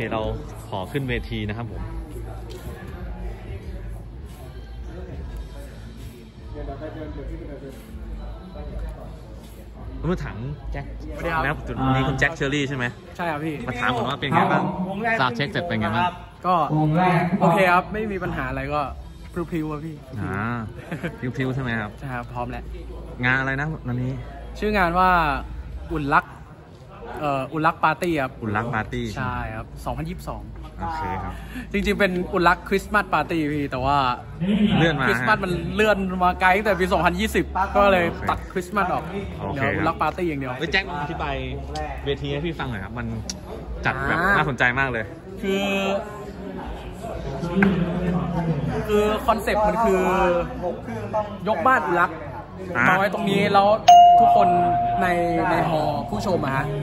เราขอขึ้นเวทีนะครับผมผมมาถามแจ็คนะครับจุดนี้คุณแจ็คเชอรี่ใช่ไหมใช่ครับพี่มาถามผมว่าเป็นไงบ้างซาวด์เช็คเสร็จเป็นไงบ้างก็โอเคครับไม่มีปัญหาอะไรก็พริ้วๆครับพี่พริ้วใช่ไหมครับใช่ครับพร้อมแล้วงานอะไรนะวันนี้ชื่องานว่าอุ่นรักปาร์ตี้ครับอุ่นรักปาร์ตี้ใช่ครับ2022 โอเคครับจริงๆเป็นอุ่นรักคริสต์มาสปาร์ตี้พี่แต่ว่าเลื่อนมาคริสต์มาสมันเลื่อนมาไกลตั้งแต่ปี2020ก็เลยตัดคริสต์มาสออกเดี๋ยวอุ่นรักปาร์ตี้อย่างเดียวแจ็คอธิบายเวทีให้พี่ฟังหน่อยครับมันจัดแบบน่าสนใจมากเลยคือคอนเซ็ปต์มันคือยกบ้านอุ่นรักมาไว้ตรงนี้แล้วทุกคนในหอผู้ชมอะฮะ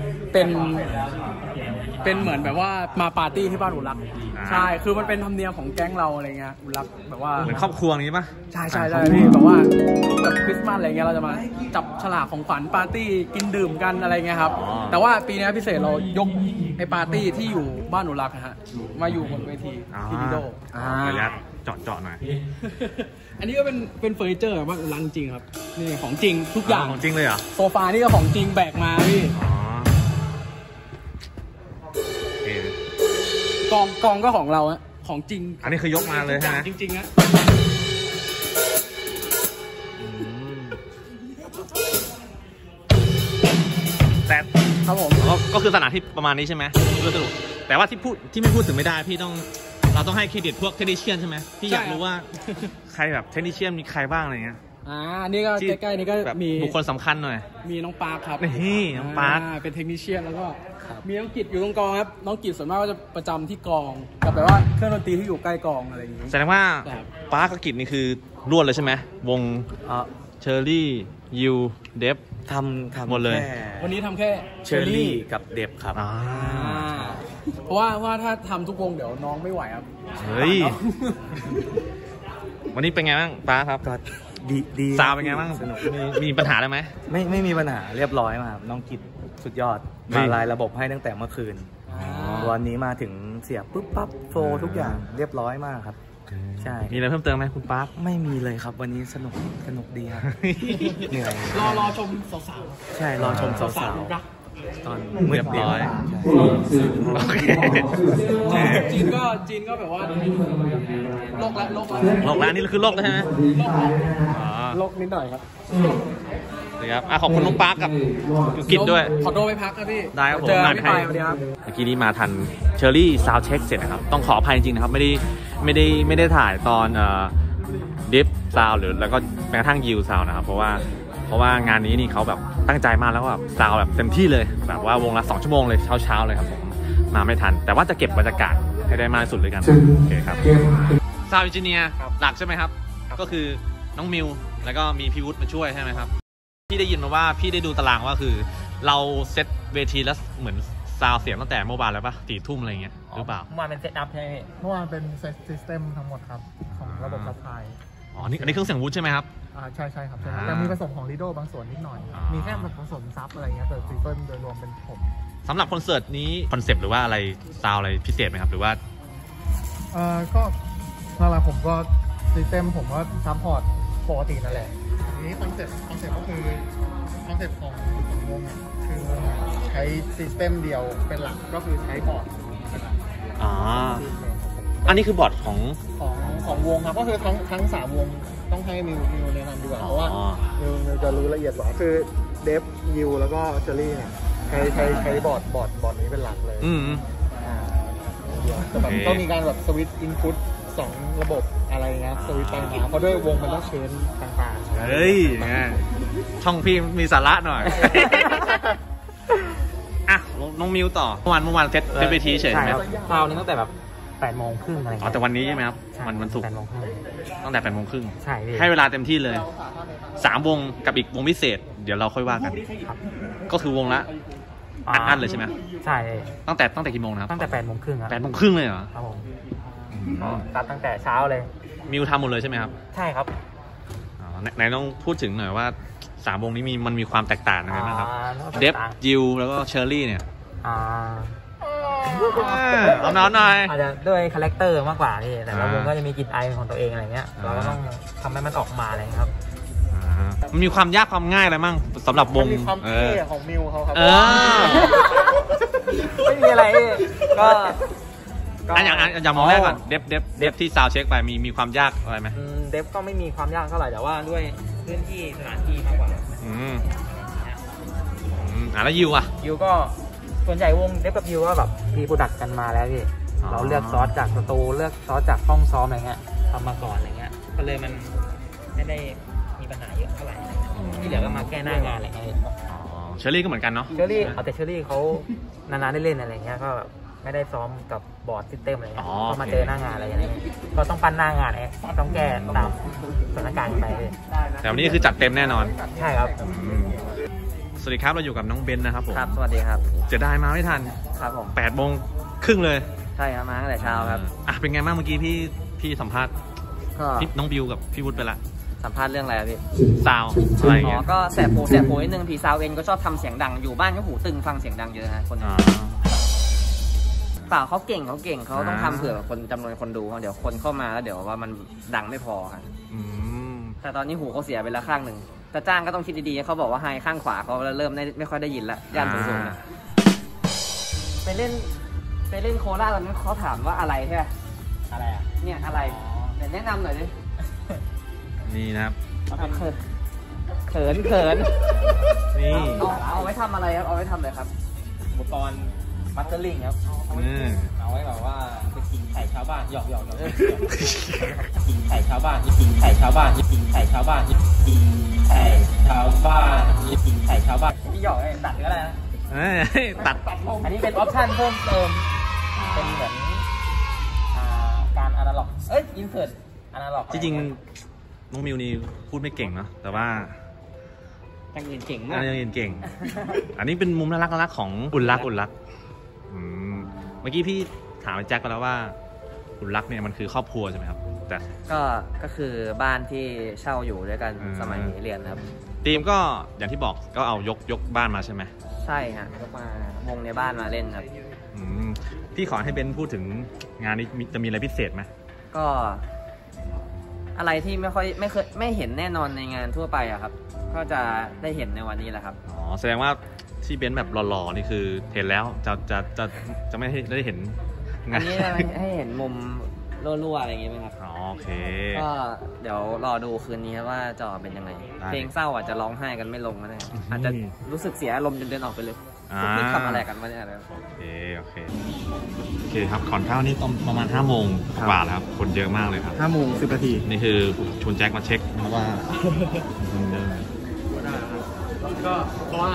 เป็นเหมือนแบบว่ามาปาร์ตี้ที่บ้านอุ่นรักใช่คือมันเป็นธรรมเนียมของแก๊งเราอะไรเงี้ยอุ่นรักแบบว่าเหมือนครอบครัวนี้ป่ะใช่พี่แบบว่าแบบคริสต์มาสอะไรเงี้ยเราจะมาจับฉลากของขวัญปาร์ตี้กินดื่มกันอะไรเงี้ยครับแต่ว่าปีนี้พิเศษเรายกไอ้ปาร์ตี้ที่อยู่บ้านอุ่นรักฮะมาอยู่บนเวทีที่ดิโดเจาะหน่อยอันนี้ก็เป็นเฟอร์นิเจอร์แบบว่ารังจริงครับนี่ของจริงทุกอย่างของจริงเลยเหรอโซฟานี่ก็ของจริงแบกมาพี่กองก็ของเราอะของจริงอันนี้คือยกมาเลยใช่ไหมจริงๆนะแต่ครับผมก็คือสถานที่ประมาณนี้ใช่ไหมสรุปแต่ว่าที่ไม่พูดถึงไม่ได้พี่เราต้องให้เครดิตพวกเทคนิคเชียนใช่ไหมพี่อยากรู้ว่าใครแบบเทคนิคเชียนมีใครบ้างอะไรเงี้ยนี่ก็ใกล้ๆนี่ก็มีบุคคลสำคัญหน่อยมีน้องปาร์คครับนี่น้องปาร์คเป็นเทคนิคเชียนแล้วก็มีน้องกิจอยู่ตรงกองครับน้องกิจส่วนมากก็จะประจำที่กองกับแบบว่าเครื่องดนตรีที่อยู่ใกล้กองอะไรอย่างนี้แสดงว่าปาร์คกับกิจนี่คือรวดเลยใช่ไหมวงเชอร์รี่ยูเดฟทำหมดเลยวันนี้ทำแค่เชอร์รี่กับเดฟครับเพราะว่าถ้าทำทุกวงเดี๋ยวน้องไม่ไหวครับเฮ้ยวันนี้เป็นไงบ้างปาร์คครับก็ดีซาวเป็นไงบ้างสนุกมีปัญหาอะไรไหมไม่มีปัญหาเรียบร้อยมากน้องกิจสุดยอดมาลายระบบให้ตั้งแต่เมื่อคืนวันนี้มาถึงเสียบปุ๊บปั๊บโฟทุกอย่างเรียบร้อยมากครับใช่มีอะไรเพิ่มเติมไหมคุณปาร์คไม่มีเลยครับวันนี้สนุกดีครับเหนื่อยรอชมสาวๆใช่รอชมสาวตอนเรียบร้อยจีนก็แบบว่าโลกแล้วนี่คือโลกแล้วใช่ไหมโลกนิดหน่อยครับครับขอบคุณน้องปาร์คกับกิจด้วยขอโทษไปพักครับพี่ได้ครับผมเจอพี่ไปครับเมื่อกี้นี้มาทันเชอร์รี่ซาวด์เช็คเสร็จนะครับต้องขออภัยจริงๆนะครับไม่ได้ถ่ายตอนดิฟซาวด์หรือแล้วก็แม้กระทั่งยิวซาวด์นะครับเพราะว่างานนี้นี่เขาแบบตั้งใจมากแล้วแบบซาวด์แบบเต็มที่เลยแบบว่าวงละ2 ชั่วโมงเลยเช้าเลยครับผมมาไม่ทันแต่ว่าจะเก็บบรรยากาศให้ได้มากที่สุดเลยกันโอเคครับซาวด์เอนจิเนียร์หลักใช่ไหมครับก็คือน้องมิวแล้วก็มีพี่วุฒิมาช่วยใช่ไหมครับพี่ได้ยินมาว่าพี่ได้ดูตารางว่าคือเราเซตเวทีแล้วเหมือนซาวเสียงตั้งแต่เมื่อวานแล้วป่ะ4 ทุ่มอะไรเงี้ยหรือเปล่าเมื่อวานเป็นเซตอัพใช่ไหมเมื่อวานเป็นเซตซิสเต็มทั้งหมดครับของระบบซัพพลายอันนี้เครื่องเสียงวูดใช่ไหมครับใช่ครับแต่มีผสมของลีโดบางส่วนนิดหน่อยมีแค่ผสมซับอะไรเงี้ยแต่ซิสเต็มโดยรวมเป็นผมสำหรับคอนเสิร์ตนี้คอนเซปต์หรือว่าอะไรซาวอะไรพิเศษไหมครับหรือว่าก็นั่นแหละผมก็ซิสเต็มผมก็ซัพพอร์ตปกตินั่นแหละทีนี้คอนเซ็ปต์ก็คือคอนเซ็ปต์ของวงคือวงใช้ซิสเต็มเดียวเป็นหลักก็คือใช้บอร์ดอันนี้คือบอร์ดของวงครับก็คือทั้ง3 วงต้องให้มิวแนะนำดีกว่าเพราะว่ามิวจะรู้ละเอียดกว่าคือเดฟยิวแล้วก็เชอรี่เนี่ยใช้บอร์ดนี้เป็นหลักเลยแต่แบบต้องมีการแบบสวิตช์อินพุต2 ระบบอะไรเงี้ยสวิตช์ไปมาเพราะด้วยวงมันต้องเชนต่างๆเฮ้ยช่องพี่มีสาระหน่อยน้องมิวต่อเมื่อวานเซตเวทีเฉยไหมซาวนี้ตั้งแต่แบบ8:30อะไรแต่วันนี้ใช่ไหมครับวันศุกร์ตั้งแต่8:30 ใช่ให้เวลาเต็มที่เลย3 วงกับอีกวงพิเศษเดี๋ยวเราค่อยว่ากันก็คือวงละอันเลยใช่ไหมใช่ตั้งแต่กี่โมงนะครับตั้งแต่8:30 8:30เลยเหรอครับผมตัดตั้งแต่เช้าเลยมิวทำหมดเลยใช่ไหมครับใช่ครับไหนต้องพูดถึงหน่อยว่า3 วงนี้มันมีความแตกต่างยังไงบ้างครับเดฟยิวแล้วก็เชอร์รี่เนี่ยเอาน้ำหน่อยอาจจะด้วยคาแรคเตอร์มากกว่าพี่แต่ละวงก็จะมีกลิ่นไอของตัวเองอะไรเงี้ยเราก็ต้องทำให้มันออกมาอะไรครับมันมีความยากความง่ายอะไรมั่งสำหรับวงมีความเท่ของมิวเขาครับไม่มีอะไรก็อย่างมองแรกก่อนเดฟที่ซาวเช็คไปมีความยากอะไรไหมเดฟก็ไม่มีความยากเท่าไหร่แต่ว่าด้วยพื้นที่สถานที่มากกว่าแล้วยูก็ส่วนใหญ่วงเดฟกับยูก็แบบมีโปรดักต์กันมาแล้วพี่เราเลือกซอสจากสตูเลือกซอสจากห้องซ้อมอะไรเงี้ยทำมาก่อนอะไรเงี้ยก็เลยมันไม่ได้มีปัญหาเยอะเท่าไหร่ที่เหลือก็มาแก้หน้างานอะไรเงี้ยเชอรี่ก็เหมือนกันเนาะเชอรี่แต่เชอรี่เขานานๆได้เล่นอะไรเงี้ยก็แบบไม่ได้ซ้อมกับบอร์ดซิสเต็มอะไรเงี้ยก็มาเจอหน้างานอะไรอย่างเงี้ยก็ต้องปั้นหน้างานต้องแก้ตามสถานการณ์ไปแต่วันนี้คือจัดเต็มแน่นอนใช่ครับสวัสดีครับเราอยู่กับน้องเบนนะครับผมครับสวัสดีครับจะได้มาไม่ทันครับผม 8:30เลยใช่ครับมาตั้งแต่เช้าครับเป็นไงบ้างเมื่อกี้พี่สัมภาษณ์พี่น้องบิวกับพี่วุฒิไปละสัมภาษณ์เรื่องอะไรพี่ซาวอะไรเงี้ยก็แสบหูนิดนึงผีซาวเองก็ชอบทำเสียงดังอยู่บ้านก็หูตึงฟังเสียงดังเยอะฮะคนเปล่าเขาเก่งเขาต้องทำเผื่อคนจำนวนคนดูเดี๋ยวคนเข้ามาแล้วเดี๋ยวว่ามันดังไม่พอครับแต่ตอนนี้หูเขาเสียไปแล้วข้างหนึ่งแต่จ้างก็ต้องคิดดีๆเขาบอกว่าไฮข้างขวาเขาเริ่มไม่ค่อยได้ยินละย่านสูงๆไปเล่นโคราชตอนนั้นเขาถามว่าอะไรใช่ไหมอะไรเนี่ยอะไรแนะนำหน่อยดินี่นะครับเขินนี่เอาไว้ทำอะไรครับเอาไว้ทำอะไรครับอุปกรณ์มัตเตอร์ลิงครับเอาไว้แบบว่าไปกินไข่ชาวบ้านหยอกกินไข่ชาวบ้านกินไข่ชาวบ้านกินไข่ชาวบ้านกินไข่ชาวบ้านกินไข่ชาวบ้านพี่หยอกตัดหรืออะไรนะตัดอันนี้เป็นออปชั่นเพิ่มเติมเป็นเหมือนการอนาล็อกอินเสิร์ตอนาล็อกจริงๆน้องมิวนี่พูดไม่เก่งเนาะแต่ว่ายังเรียนเก่งมากยังเรียนเก่งอันนี้เป็นมุมน่ารักของอุ่นรักเมื่อกี้พี่ถามไอ้แจ็คไปแล้วว่าอุ่นรักเนี่ยมันคือครอบครัวใช่ไหมครับแต่ก็คือบ้านที่เช่าอยู่ด้วยกันสมัยเรียนครับทีมก็อย่างที่บอกก็เอายกบ้านมาใช่ไหมใช่ฮะยกมาวงในบ้านมาเล่นครับพี่ขอให้เบนพูดถึงงานนี้จะมีอะไรพิเศษไหมก็อะไรที่ไม่เห็นแน่นอนในงานทั่วไปอะครับก็จะได้เห็นในวันนี้แหละครับแสดงว่าที่เบนแบบหล่อๆนี่คือเห็นแล้วจะไม่ได้เห็นอันนี้ให้เห็นมุมรั่วๆอะไรอย่างเงี้ยไหมครับโอเคก็เดี๋ยวรอดูคืนนี้ว่าจะเป็นยังไงเพลงเศร้าอาจจะร้องไห้กันไม่ลงก็ได้อาจจะรู้สึกเสียอารมณ์จนเดินออกไปเลยไม่ทำอะไรกันมาเนี่ยโอเคครับก่อนเข้านี่ต้องประมาณ5 โมงกว่าแล้วครับคนเยอะมากเลยครับ 5 โมง 10 นาทีนี่คือชวนแจ็คมาเช็คว่าคนเยอะก็เพราะว่า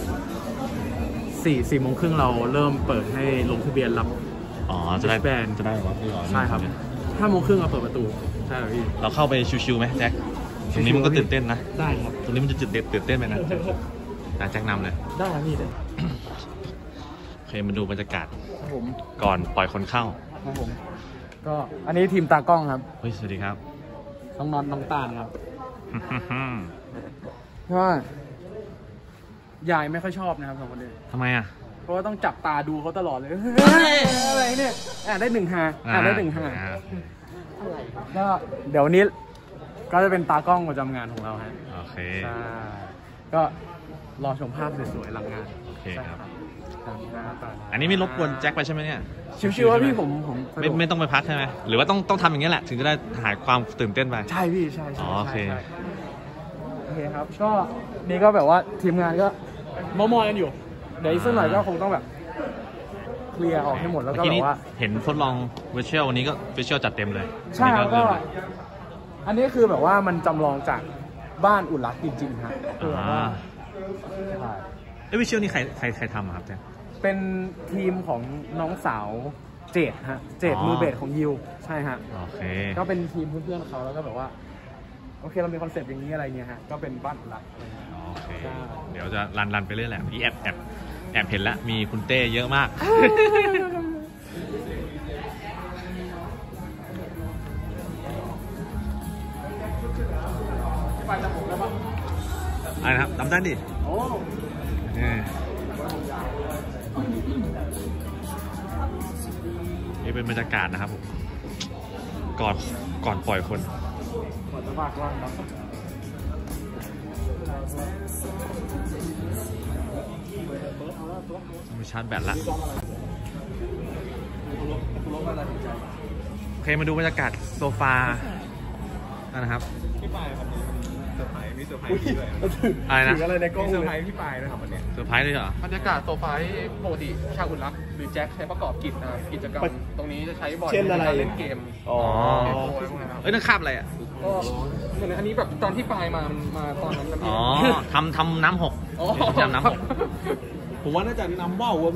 4 โมงครึ่งเราเริ่มเปิดให้ลงทะเบียนรับจะได้แบนจะได้ว่าใช่ครับ5 โมงครึ่งเราเปิดประตูใช่พี่เราเข้าไปชิวๆไหมแจ็คตรงนี้มันก็ตื่นเต้นนะได้ครับตรงนี้มันจะตื่นเต้นไปนะแจ็คนำเลยได้ครับพี่เลยโอเคมาดูบรรยากาศก่อนปล่อยคนเข้าครับผมก็อันนี้ทีมตากล้องครับสวัสดีครับน้องนอนน้องตาลครับเพราะว่ายายไม่ค่อยชอบนะครับ2 คนนี้ทำไมอ่ะเพราะว่าต้องจับตาดูเขาตลอดเลยอะไรเนี่ยได้1 ฮาได้1 ฮาก็เดี๋ยวนี้ก็จะเป็นตากล้องประจำงานของเราฮะโอเคก็รอชมภาพสวยๆหลังงานโอเคครับอันนี้ไม่รบกวนแจ็คไปใช่ไหมเนี่ยชิวๆว่าพี่ผมไม่ต้องไปพักใช่ไหมหรือว่าต้องทำอย่างนี้แหละถึงจะได้หายความตื่นเต้นไปใช่พี่ใช่โอเคครับก็นี่ก็แบบว่าทีมงานก็มอกันอยู่เดี๋ยวอีกสักหน่อยก็คงต้องแบบเคลียร์ออกให้หมดแล้วก็แบบว่าเห็นทดลองวิชวลวันนี้ก็วิชวลจัดเต็มเลยใช่ก็อันนี้คือแบบว่ามันจำลองจากบ้านอุ่นรักจริงๆฮะวิชวลนี่ใครทำครับแจ็คเป็นทีมของน้องสาวเจดฮะเจดมือเบสของยิวใช่ฮะโอเคก็เป็นทีมเพื่อนๆเขาแล้วก็แบบว่าโอเคเรามีคอนเซ็ปต์อย่างนี้อะไรเงี้ยฮะก็เป็นบ้านหลักโอเคเดี๋ยวจะรันไปเรื่อยแหละที่แอบเห็นแล้วมีคุณเต้เยอะมากอะไรครับทำได้ดินี่เป็นบรรยากาศนะครับผมก่อนปล่อยคนมีชาร์จแบตละโอเคมาดูบรรยากาศโซฟานะครับพี่ปายครับเซอร์ไพรส์มีเซอร์ไพรส์ด้วยอะไรนะอะไรในกล้องเซอร์ไพรส์พี่ปายนะครับวันนี้เซอร์ไพรส์เลยเหรอบรรยากาศโซฟาที่ปกติชาอุ่นรักหรือแจ็คใช้ประกอบกิจกรรมตรงนี้จะใช้บ่อยในการเล่นเกมนั่นคาบอะไรอ่ะก็เหมือนอันนี้แบบตอนที่ปายมาตอนนั้นทำน้ำหกจำน้ำหกผมว่าน่าจะน้ำว่าวอั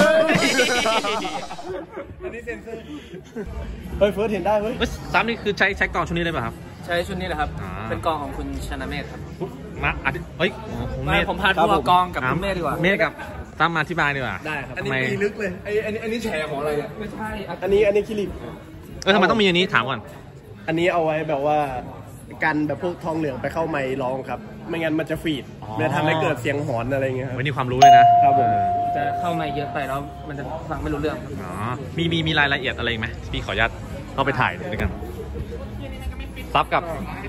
นนี้เซนเซอร์เฮ้ยเฟิร์สเห็นได้เฮ้ยซ้ำนี่คือใช้กองชุดนี้เลยป่ะครับใช้ชุดนี้แหละครับเป็นกองของคุณชนะเมธครับมาเฮ้ยผมพาทัวร์กองกับคุณเมธดีกว่าเมธกับซ้ำมาที่บายดีกว่าได้ครับอันนี้มีลึกเลยอันนี้แฉของอะไรเนี่ยไม่ใช่อันนี้คลิปทำไมต้องมีอันนี้ถามก่อนอันนี้เอาไว้แบบว่ากันแบบพวกทองเหลืองไปเข้าไมค์ร้องครับไม่งั้นมันจะฟีดมันทำให้เกิดเสียงหอนอะไรเงี้ยไม่มีความรู้เลยนะครับผมจะเข้าไมค์เยอะไปแล้วมันจะฟังไม่รู้เรื่องมีรายละเอียดอะไรไหมพี่ขออนุญาตเข้าไปถ่ายด้วยกันซับกับ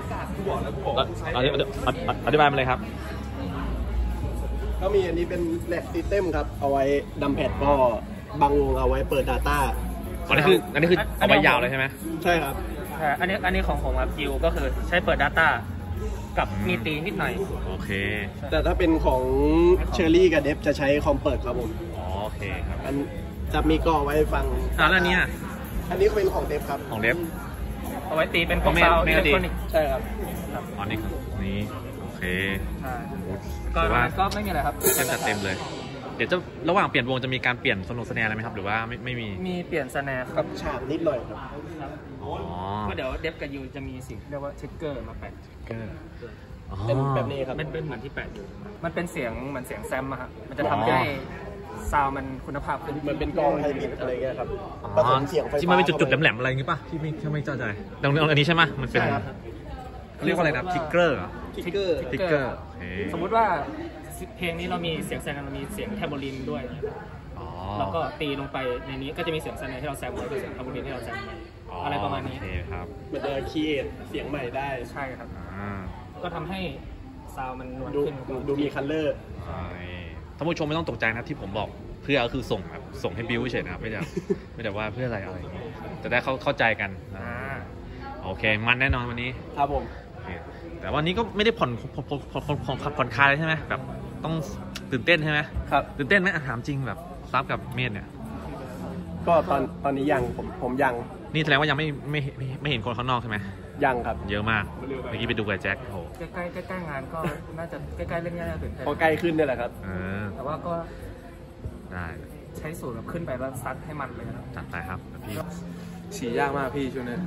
อธิบายมาเลยครับก็มีอันนี้เป็นแลกซิสเต็มครับเอาไว้ดัมแพดก็บางวงเอาไว้เปิด Data อันนี้คือเอาไว้ยาวเลยใช่ไหมใช่ครับอันนี้ของผมครับคิวก็คือใช้เปิด Data กับมีตีนิดหน่อยโอเคแต่ถ้าเป็นของเชอร์รี่กับเดฟจะใช้คอมเปิดครับผมโอเคครับอันจะมีก็ไว้ฟังแล้วอันนี้เป็นของเดฟครับของเดฟเอาไว้ตีเป็นของซาวด์อิเล็กทรอนิกส์ใช่ครับอันนี้โอเคก็ไม่มีอะไรครับเต็มเลยเดี๋ยวจะระหว่างเปลี่ยนวงจะมีการเปลี่ยนสนุกสแนร์อะไรไหมครับหรือว่าไม่มีเปลี่ยนสแนร์กับฉากนิดหน่อยครับก็เดี๋ยวเดฟกับยูจะมีสิ่งเรียกว่าทริกเกอร์มาแปะเป็นแบบนี้ครับเป็นเหมือนที่แปะอยู่มันเป็นเสียงเหมือนเสียงแซมอะครับมันจะทำให้ซาวมันคุณภาพขึ้นเหมือนเป็นกองไฮบริดอะไรเงี้ยครับผสมเสียงไฟฟ้าที่มันเป็นจุดๆแหลมๆอะไรอย่างงี้ป่ะที่ไม่เข้าใจตรงอันนี้ใช่ไหมมันเป็นเรียกว่าอะไรนะทิกเกอร์สมมุติว่าเพลงนี้เรามีเสียงแซมเรามีเสียงแทมโบลินด้วยแล้วก็ตีลงไปในนี้ก็จะมีเสียงแซมที่เราแซมไว้กับเสียงแทมโบลินที่เราแซมไว้อะไรประมาณนี้ครับมันจะคีเอทเสียงใหม่ได้ใช่ครับก็ทำให้ซาวมันนวลขึ้นดูมีคัลเลอร์ท่านผู้ชมไม่ต้องตกใจนะที่ผมบอกเพื่อก็คือส่งให้บิวเฉยนะครับไม่ได้ว่าเพื่ออะไรอย่างนี้จะได้เข้าใจกันโอเคมันแน่นอนวันนี้ครับผมแต่วันนี้ก็ไม่ได้ผ่อนคลายใช่ไหมแบบต้องตื่นเต้นใช่ไหมครับตื่นเต้นไหมถามจริงแบบซับกับเมธเนี่ยก็ตอนนี้ยังผมยังนี่แสดงว่ายังไม่เห็นคนข้างนอกใช่ไหมยังครับเยอะมากเมื่อกี้ไปดูกับแจ็คโอ้ใกล้งานก็น่าจะใกล้เล่นง่ายตื่นเต้นพอใกล้ขึ้นนี่แหละครับแต่ว่าก็ได้ใช้สูตรแบบขึ้นไปแล้วซัดให้มันเลยครับจัดไปครับพี่ฉี่ยากมากพี่ช่วงนี้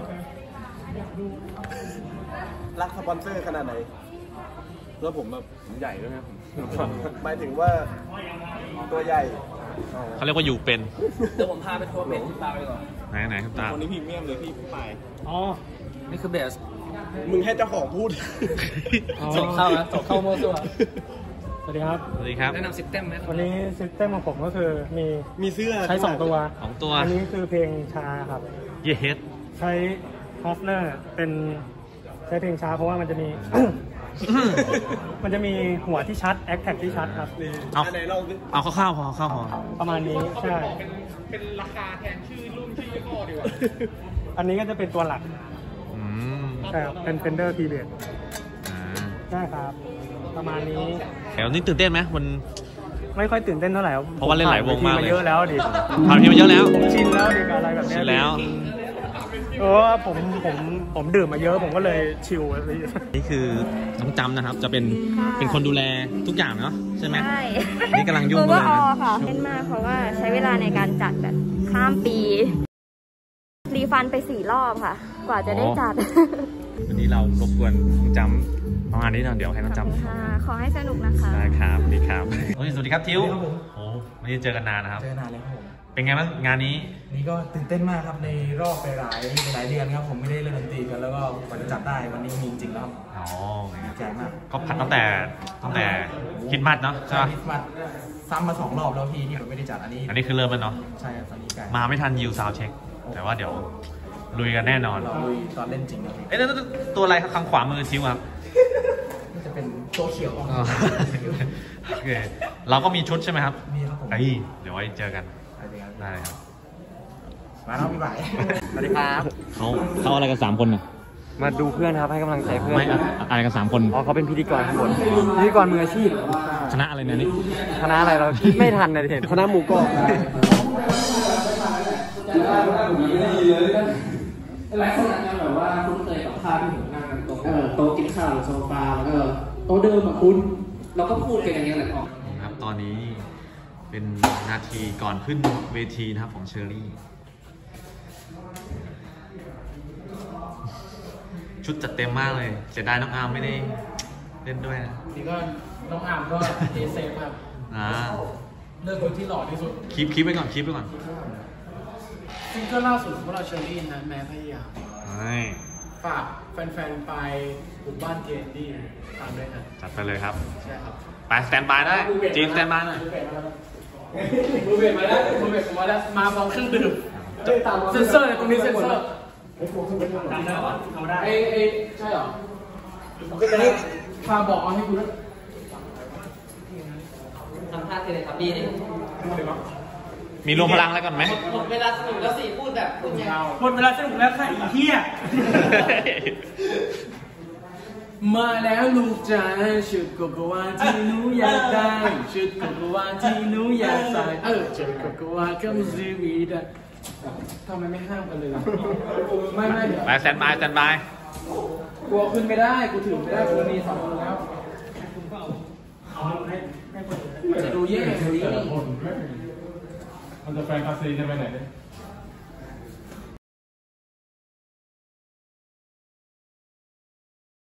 รักสปอนเซอร์ขนาดไหนแล้วผมใหญ่ด้วยนะผมหมายถึงว่าตัวใหญ่เขาเรียกว่าอยู่เป็นเดี๋ยวผมพาไปทัวร์เบสที่ตาไปก่อนไหนครับตาวันนี้พรีเมียมเลยพี่ไปนี่คือเบสมึงแค่เจ้าของพูดส่งเข้าโมซัวสวัสดีครับแนะนำซิสเต็มไหมวันนี้ซิสเต็มของผมก็คือมีเสื้อใช้2 ตัวอันนี้คือเพลงช้าครับเยสใช้ฮอฟเนอร์ใช้เพลงช้าเพราะว่ามันจะมีหัวที่ชัดแอคแท็กที่ชัดครับเอาคร่าวๆพอประมาณนี้ใช่เป็นราคาแทนชื่อรุ่นชื่อยี่ห้อดีกว่าอันนี้ก็จะเป็นตัวหลักใช่ครับเป็น Fender P-Bass ใช่ครับประมาณนี้แล้วนี่ตื่นเต้นไหมมันไม่ค่อยตื่นเต้นเท่าไหร่เพราะว่าเล่นหลายวงมากเลยเยอะแล้วดิผ่านทีมาเยอะแล้วชินแล้วดิอะไรแบบนี้ชินแล้วผมดื่มมาเยอะผมก็เลยชิลนี่คือน้องจำนะครับจะเป็นคนดูแลทุกอย่างเนาะใช่ไหมใช่นี่กำลังยุ่งเลยค่ะเล่นมากเพราะว่าใช้เวลาในการจัดแบบข้ามปีรีฟันไป4 รอบค่ะกว่าจะได้จัดวันนี้เรารบกวนน้องจำประมาณนี้นะเดี๋ยวให้น้องจำค่ะขอให้สนุกนะคะได้ครับดีครับสวัสดีครับทิวโอ้ไม่ได้เจอกันนานนะครับเจอนานเลยครับผมเป็นไงบ้างงานนี้นี่ก็ตื่นเต้นมากครับในรอบหลายเดือนครับผมไม่ได้เล่นดนตรีกันแล้วก็กว่าจะจัดได้วันนี้มีจริงๆแล้วครับอ๋อดีใจมากก็ผัดตั้งแต่คริสต์มาสเนาะใช่ไหมคริสต์มาสซ้ำมา2 รอบแล้วพี่ที่ผมไม่ได้จัดอันนี้คือเริ่มแล้วเนาะใช่ครับตอนนี้มาไม่ทันยิวซาวเช็คแต่ว่าเดี๋ยวลุยกันแน่นอนเราลุยตอนเล่นจริงครับเอ๊ะแล้วตัวอะไรทางขวามือชิวครับจะเป็นตัวเขียวโอเคเราก็มีชุดใช่ไหมครับมีครับผมเดี๋ยวไว้เจอกันได้ครับมาแล้วพี่บ่ายสวัสดีครับเขาอะไรกัน3 คนน่ะมาดูเพื่อนครับให้กำลังใจเพื่อนไม่อะไรกัน3 คนอ๋อเขาเป็นพิธีกรทั้งหมดพิธีกรมืออาชีพคณะอะไรเนี่ยนี่คณะอะไรเราคิดไม่ทันเลยเห็นคณะหมูกรอบหลายคนอาจจะแบบว่าคุ้นเคยกับภาพที่ผมนั่งตรงโต๊ะกินข้าวหรือโซฟาแล้วก็โต๊ะเดิมอะคุณเราก็พูดกันอย่างเงี้ยแหละครับตอนนี้เป็นนาทีก่อนขึ้นเวทีนะครับของเชอรี่ชุดจัดเต็มมากเลยเสียดายน้องอาร์มไม่ได้เล่นด้วยนะนี่ก็น้องอาร์มก็เอเซฟครับเลือกคนที่หล่อที่สุดคลิปไปก่อนซิงเกิลล่าสุดของเราเชอรี่นะแม้พยายามฝากแฟนๆไปกลุ่มบ้านเจนดี้ตามด้วยนะจัดไปเลยครับใช่ครับไปสแตนบายได้จีนสแตนบายหน่อยมือเบสมาแล้วมาพร้อมเครื่องดื่มเซนเซอร์ตรงนี้เซนเซอร์ทำได้เหรอทำได้ใช่เหรอนี่พาบอกเอาให้กูด้วยทำท่าเทเลทับบี้ดิมีรวมพลังแล้วก่อนไหมหมดเวลาสนุกแล้วสิพูดแบบพูดยาวหมดเวลาสนุกแล้วค่ะอีเหี้ยมาแล้วลูกจ๋าชุดโกโกวาที่หนูอยากได้ชุดโกโกวาที่หนูอยากใส่ชุดโกโกวาก็มีซีวีดอะทำไมไม่ห้ามกันเลยไม่เดี๋ยวไปสแตนบายกลัวขึ้นไม่ได้กูถือไม่ได้กูมี2 มือแล้วมันจะดูแย่เลยมันจะแฟนคาซีจะไปไหน